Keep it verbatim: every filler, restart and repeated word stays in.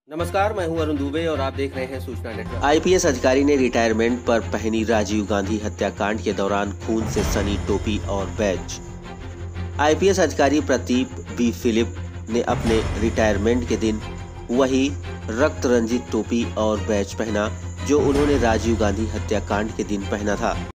नमस्कार, मैं हूं अरुण दुबे और आप देख रहे हैं सूचना नेटवर्क। आईपीएस अधिकारी ने रिटायरमेंट पर पहनी राजीव गांधी हत्याकांड के दौरान खून से सनी टोपी और बैज। आईपीएस अधिकारी प्रदीप बी फिलिप ने अपने रिटायरमेंट के दिन वही रक्त रंजित टोपी और बैज पहना जो उन्होंने राजीव गांधी हत्याकांड के दिन पहना था।